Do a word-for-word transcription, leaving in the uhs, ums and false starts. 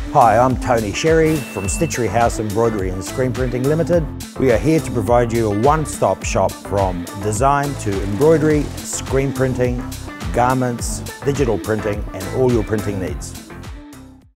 Hi, I'm Tony Sherry from Stitchery House Embroidery and Screen Printing Limited. We are here to provide you a one-stop shop from design to embroidery, screen printing, garments, digital printing and all your printing needs.